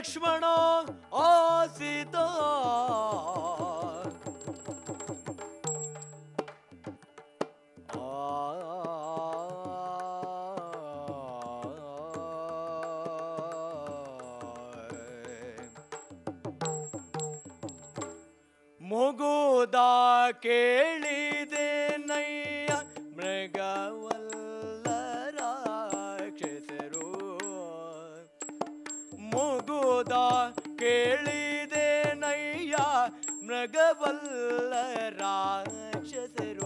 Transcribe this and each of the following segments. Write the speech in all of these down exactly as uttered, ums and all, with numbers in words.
ಲಕ್ಷ್ಮಣ ಆಸಿತ ಮುಗುದ ಕೇಳಿದೆ ನಯ್ಯ ಮೃಗವಲ್ಲ ರಾಕ್ಷಸರು ಮುಗುದ ಕೇಳಿದೆ ನಯ್ಯ ಮೃಗವಲ್ಲ ರಾಕ್ಷಸರು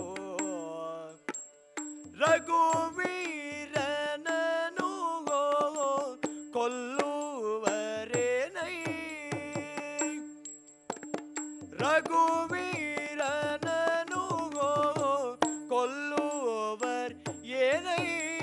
ರಘುವೀರನನು ಕೊಲ್ಲುವರೇ ನೈ ರಘುವೀರನನು ಕೊಲ್ಲುವರ್ ಏನೈ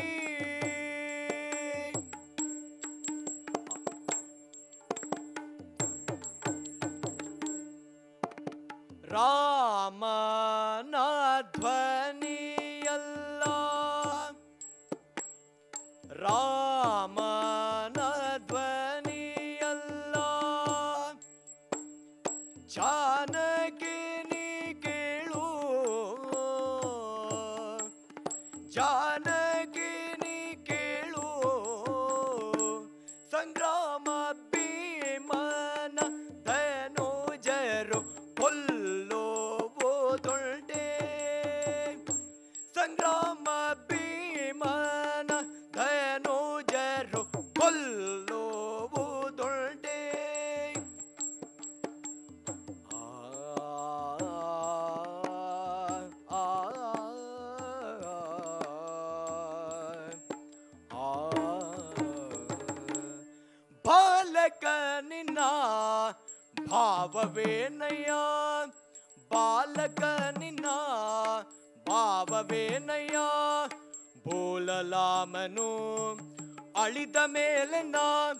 ರಾಮನ ಧ್ವನಿಯಲ್ಲ ರಾಮನ ಧ್ವನಿಯಲ್ಲ ಜಾನಕಿ ನೀ ಕೇಳು ಜಾನಕಿ ನೀ ಕೇಳು ಸಂಗ್ರಾಮ ಭೀಮನ ಧನುಜರು ಕೊಲ್ಲುವುದುಂಟೆ ಸಂಗ್ರಾಮ ಭೀಮನ ಧನುಜರು ಕೊಲ್ಲುವುದುಂಟೆ ಬಾಲಕ ನಿನ್ನ ಭಾವವೇನಯ್ಯ ಬಾಲಕ ನಿನ್ನ ಭಾವವೇನಯ್ಯ ಬೋಲಲಾಮನು ಅಳಿದ ಮೇಲೆನ್ನ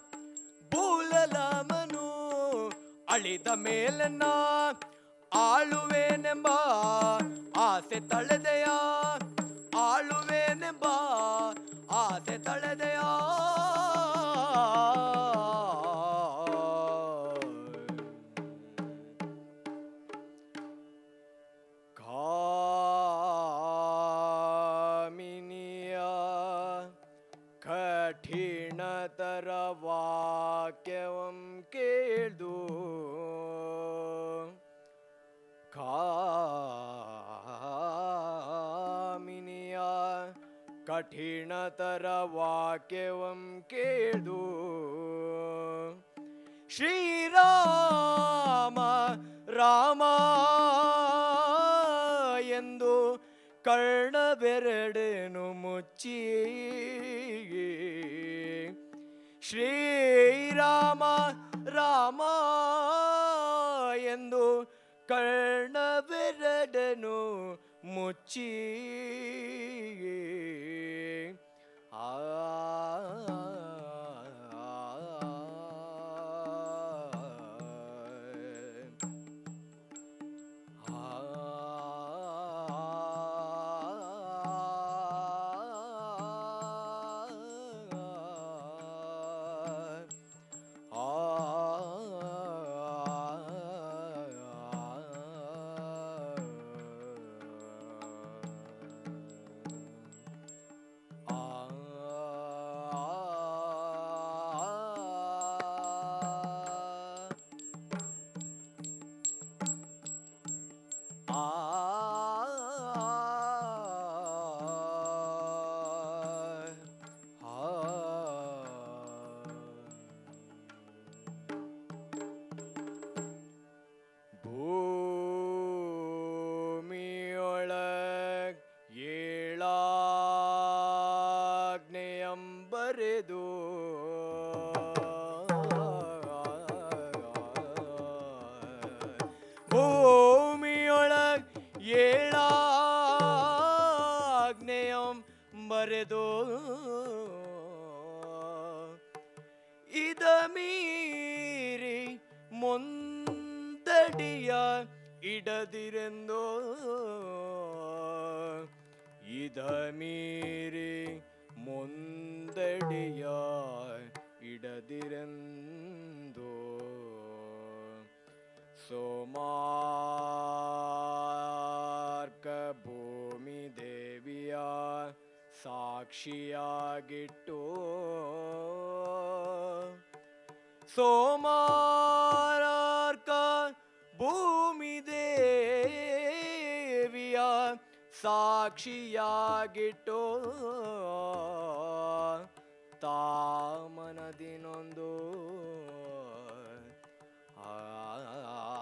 ಬೋಲಲಾಮನು ಅಳಿದ ಮೇಲೆನ್ನ ಆಳುವೇನೆಂಬ ಆಸೆ ತಳೆದೆಯ ಆಳುವೇನೆಂಬ ಆಸೆ ತಳೆದೆಯ ಕಾಮಿನಿಯ ಕಠಿಣತರ ವಾಕ್ಯವಂ ಕೇಳ್ದು ಕಾಮಿನಿಯ ಕಠಿಣತರ ವಾಕ್ಯವಂ ಕೇಳ್ದು ಶ್ರೀರಾಮ ರಾಮ ಎಂದು ಕರ್ಣಬೆರಡೇನು ಮುಚ್ಚಿ ಶ್ರೀರಾಮ ರಾಮ ಎಂದು ಕರ್ಣಬೆರಡೇನು ಮುಚ್ಚಿ ಆ ಭೂಮಿಯೊಳಗ್ ಏಳಾಗ್ನೇಯಂ ಬರೆದು ಇದ ಮೀರಿ ಮುಂದಡಿಯ ಇಡದಿರೆಂದೋ ಇದ ಮೀರಿ ಮುಂದಡಿಯ ಇಡದಿರೆಂದೋ ಸೋಮಾರ್ಕ ಭೂಮಿ ದೇವಿಯ ಸಾಕ್ಷಿಯಾಗಿಟ್ಟು ಸೋಮಾರ್ಕ ಭೂಮಿ ದೇವಿಯ ಸಾಕ್ಷಿಯಾಗಿಟ್ಟು ತಾಮನದಿನೊಂದು ಆ